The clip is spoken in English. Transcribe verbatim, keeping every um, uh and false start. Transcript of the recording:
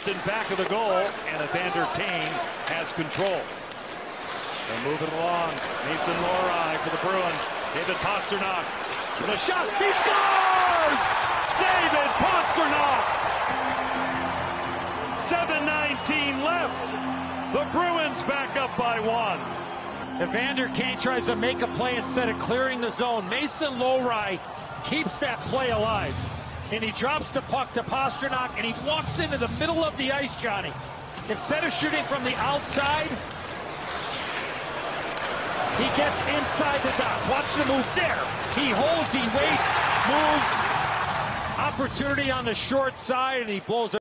just in back of the goal, and Evander Kane has control. They move it along. Mason Lohrei for the Bruins. David Pastrnak with a shot. He scores! David Pastrnak! seven nineteen left. The Bruins back up by one. Evander Kane tries to make a play instead of clearing the zone. Mason Lohrei keeps that play alive. And he drops the puck to Pastrnak, and he walks into the middle of the ice, Johnny. Instead of shooting from the outside, he gets inside the dot. Watch the move there. He holds, he waits, moves. Opportunity on the short side, and he blows it.